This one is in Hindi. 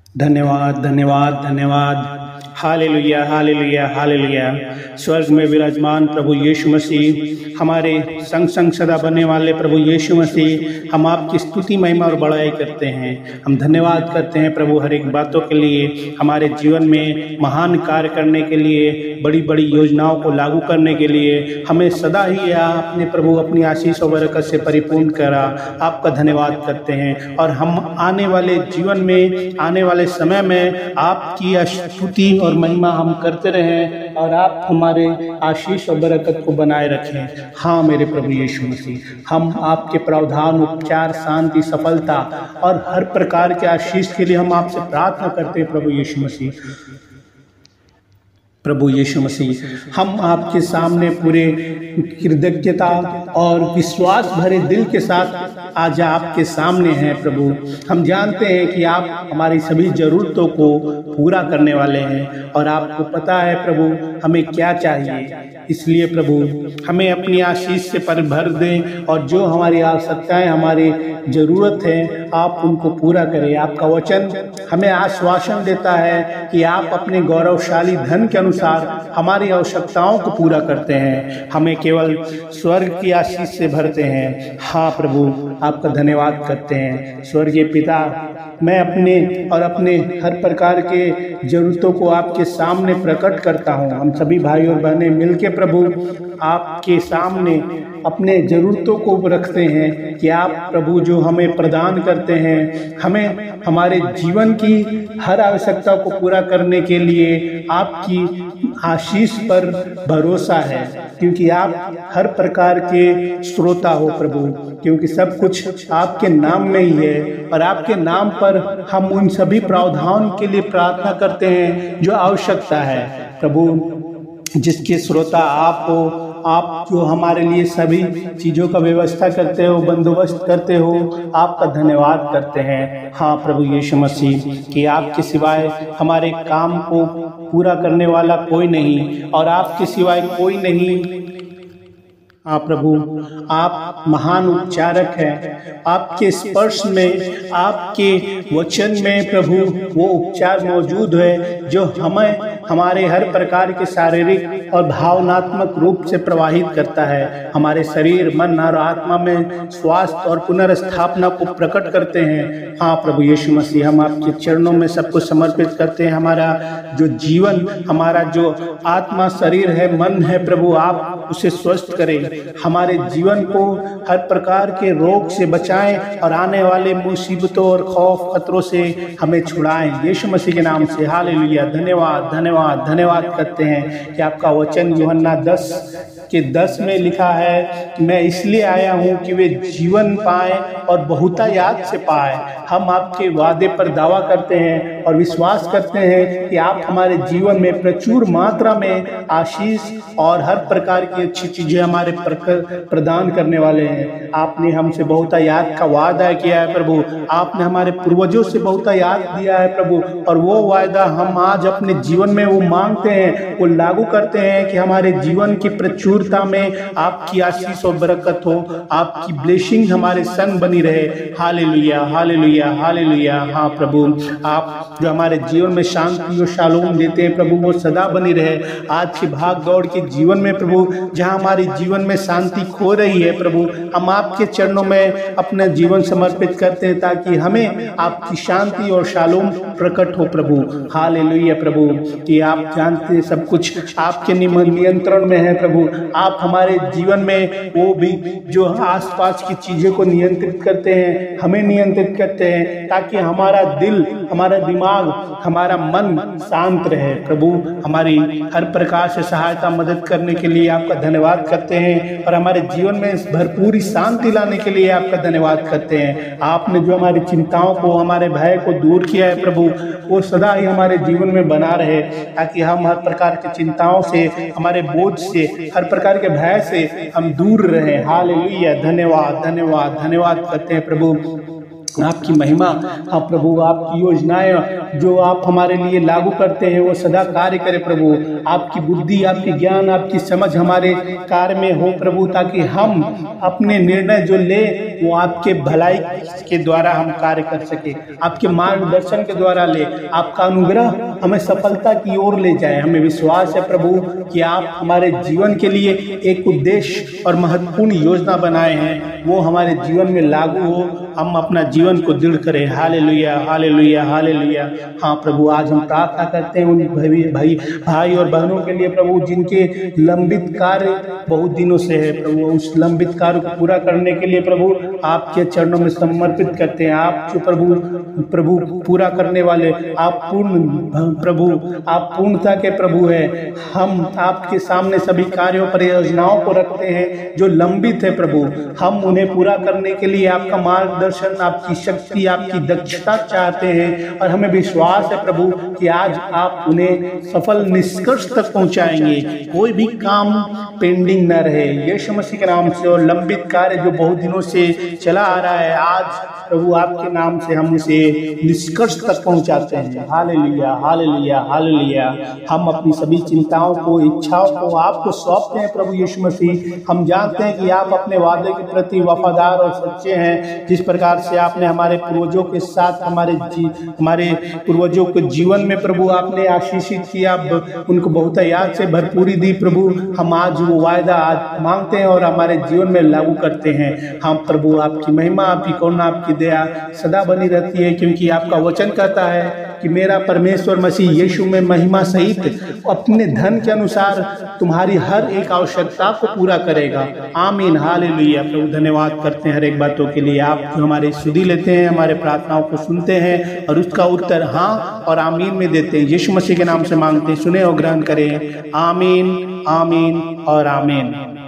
धन्यवाद धन्यवाद धन्यवाद। Hallelujah hallelujah hallelujah. स्वर्ग में विराजमान प्रभु यीशु मसीह, हमारे संग संग सदा बनने वाले प्रभु यीशु मसीह, हम आपकी स्तुति महिमा और बड़ाई करते हैं। हम धन्यवाद करते हैं प्रभु हर एक बातों के लिए, हमारे जीवन में महान कार्य करने के लिए, बड़ी बड़ी योजनाओं को लागू करने के लिए। हमें सदा ही आपने प्रभु अपनी आशीष और बरकत से परिपूर्ण करा। आपका धन्यवाद करते हैं और हम आने वाले जीवन में, आने वाले समय में आपकी स्तुति और महिमा हम करते रहें और आप हमारे आशीष और बरकत को बनाए रखें। हाँ मेरे प्रभु यीशु मसीह, हम आपके प्रावधान, उपचार, शांति, सफलता और हर प्रकार के आशीष के लिए हम आपसे प्रार्थना करते हैं प्रभु यीशु मसीह। प्रभु यीशु मसीह, हम आपके सामने पूरे कृतज्ञता और विश्वास भरे दिल के साथ आज आपके सामने हैं प्रभु। हम जानते हैं कि आप हमारी सभी ज़रूरतों को पूरा करने वाले हैं और आपको पता है प्रभु हमें क्या चाहिए। इसलिए प्रभु हमें अपनी आशीष से भर दें और जो हमारी आवश्यकताएं, हमारी ज़रूरत है, आप उनको पूरा करें। आपका वचन हमें आश्वासन देता है कि आप अपने गौरवशाली धन के अनुसार हमारी आवश्यकताओं को पूरा करते हैं, हमें केवल स्वर्ग की आशीष से भरते हैं। हाँ प्रभु, आपका धन्यवाद करते हैं। स्वर्गीय पिता, मैं अपने हर प्रकार के ज़रूरतों को आपके सामने प्रकट करता हूँ। हम सभी भाई और बहनें मिलके प्रभु आपके सामने अपने ज़रूरतों को रखते हैं कि आप प्रभु जो हमें प्रदान करते हैं, हमें हमारे जीवन की हर आवश्यकता को पूरा करने के लिए आपकी आशीष पर भरोसा है, क्योंकि आप हर प्रकार के श्रोता हो प्रभु, क्योंकि सब कुछ आपके नाम में ही है और आपके नाम पर हम उन सभी प्रावधान के लिए प्रार्थना करते हैं जो आवश्यकता है प्रभु। जिसके श्रोता आप हो, आप जो हमारे लिए सभी चीज़ों का व्यवस्था करते हो, बंदोबस्त करते हो, आपका धन्यवाद करते हैं। हाँ प्रभु यीशु मसीह, कि आपके सिवाय हमारे काम को पूरा करने वाला कोई नहीं और आपके सिवाय कोई नहीं। हाँ प्रभु, आप महान उपचारक हैं। आपके स्पर्श में, आपके वचन में प्रभु वो उपचार मौजूद है जो हमें हमारे हर प्रकार के शारीरिक और भावनात्मक रूप से प्रवाहित करता है। हमारे शरीर, मन और आत्मा में स्वास्थ्य और पुनर्स्थापना को प्रकट करते हैं। हाँ प्रभु यीशु मसीह, हम आपके चरणों में सब कुछ समर्पित करते हैं। हमारा जो जीवन, हमारा जो आत्मा, शरीर है, मन है प्रभु, आप उसे स्वस्थ करें। हमारे जीवन को हर प्रकार के रोग से बचाएं और आने वाले मुसीबतों और खौफ खतरों से हमें छुड़ाएं। यीशु मसीह के नाम से हालेलुया। धन्यवाद धन्यवाद धन्यवाद करते हैं कि आपका वचन यूहन्ना 10:10 में लिखा है, मैं इसलिए आया हूँ कि वे जीवन पाएं और बहुतायात से पाएं। हम आपके वादे पर दावा करते हैं और विश्वास करते हैं कि आप हमारे जीवन में प्रचुर मात्रा में आशीष और हर प्रकार की अच्छी चीजें हमारे प्रदान करने वाले हैं। आपने हमसे बहुतायात का वादा किया है प्रभु, आपने हमारे पूर्वजों से बहुतायात दिया है प्रभु, और वो वायदा हम आज अपने जीवन में वो मांगते हैं, वो लागू करते हैं कि हमारे जीवन की प्रचुरता में आपकी आशीष और बरकत हो, आपकी ब्लेसिंग हमारे संग बनी रहे। Hallelujah hallelujah hallelujah. हाँ प्रभु, आप जो हमारे जीवन में शांति और शालोम देते हैं प्रभु, वो सदा बनी रहे। आज की भाग दौड़ के जीवन में प्रभु, जहाँ हमारे जीवन में शांति खो रही है प्रभु, हम आपके चरणों में अपना जीवन समर्पित करते हैं ताकि हमें आपकी शांति और शालोम प्रकट हो प्रभु। हालेलुया प्रभु, कि आप जानते हैं सब कुछ आपके नियंत्रण में है प्रभु। आप हमारे जीवन में वो भी जो आसपास की चीज़ों को नियंत्रित करते हैं, हमें नियंत्रित करते हैं, ताकि हमारा दिल, हमारा दिमाग, हमारा मन शांत रहे प्रभु। हमारी हर प्रकार से सहायता, मदद करने के लिए आपका धन्यवाद करते हैं और हमारे जीवन में भरपूरी शांति लाने के लिए आपका धन्यवाद करते हैं। आपने जो हमारी चिंताओं को, हमारे भय को दूर किया है प्रभु, वो सदा ही हमारे जीवन में बना रहे, ताकि हम हर प्रकार की चिंताओं से, हमारे बोझ से, हर प्रकार के भय से हम दूर रहें। हालेलुया। धन्यवाद धन्यवाद धन्यवाद करते हैं प्रभु। आपकी महिमा, हाँ प्रभु, आपकी योजनाएं जो आप हमारे लिए लागू करते हैं वो सदा कार्य करे प्रभु। आपकी बुद्धि, आपकी ज्ञान, आपकी समझ हमारे कार्य में हो प्रभु, ताकि हम अपने निर्णय जो ले वो आपके भलाई के द्वारा हम कार्य कर सके, आपके मार्गदर्शन के द्वारा ले, आपका अनुग्रह हमें सफलता की ओर ले जाए। हमें विश्वास है प्रभु कि आप हमारे जीवन के लिए एक उद्देश्य और महत्वपूर्ण योजना बनाए हैं, वो हमारे जीवन में लागू हो, हम अपना जीवन को दृढ़ करें। Hallelujah, hallelujah, hallelujah. हाँ प्रभु, आज हम प्रार्थना करते हैं उन भाई और बहनों के लिए प्रभु, जिनके लंबित कार्य बहुत दिनों से है प्रभु, उस लंबित कार्य को पूरा करने के लिए प्रभु आपके चरणों में समर्पित करते हैं। आप जो प्रभु पूरा करने वाले, आप आप पूर्णता के प्रभु हैं। हम आपके सामने सभी कार्यों परियोजनाओं को रखते हैं जो लंबित है प्रभु, हम उन्हें पूरा करने के लिए आपका मार्गदर्शन, आपकी शक्ति, आपकी दक्षता चाहते हैं, और हमें विश्वास है प्रभु कि आज आप उन्हें सफल निष्कर्ष तक पहुंचाएंगे। कोई भी काम पेंडिंग न रहे यीशु मसीह के नाम से, और लंबित कार्य जो बहुत दिनों से चला आ रहा है, आज प्रभु आपके नाम से हम उसे निष्कर्ष तक पहुंचाते हैं। Hallelujah, hallelujah, hallelujah. हम अपनी सभी चिंताओं को, इच्छाओं को आपको सौंपते हैं प्रभु यीशु मसीह। हम जानते हैं कि आप अपने वादे के प्रति वफादार और सच्चे हैं। जिस प्रकार से आपने हमारे पूर्वजों के साथ हमारे पूर्वजों के जीवन में प्रभु आपने आशीषित किया, उनको बहुतायत से भरपूरी दी प्रभु, हम आज वो वायदा आज मांगते हैं और हमारे जीवन में लागू करते हैं। हम प्रभु आपकी महिमा, आपकी करुणा, आपकी दया सदा बनी रहती है, क्योंकि आपका वचन कहता है कि मेरा परमेश्वर मसीह यीशु में महिमा सहित अपने धन के अनुसार तुम्हारी हर एक आवश्यकता को पूरा करेगा। आमीन, हालेलुया। प्रभु धन्यवाद करते हैं हर एक बातों के लिए। आप जो हमारी सुधि लेते हैं, हमारे प्रार्थनाओं को सुनते हैं और उसका उत्तर हाँ और आमीन में देते हैं। यीशु मसीह के नाम से मांगते हैं, सुने और ग्रहण करें। आमीन, आमीन और आमीन।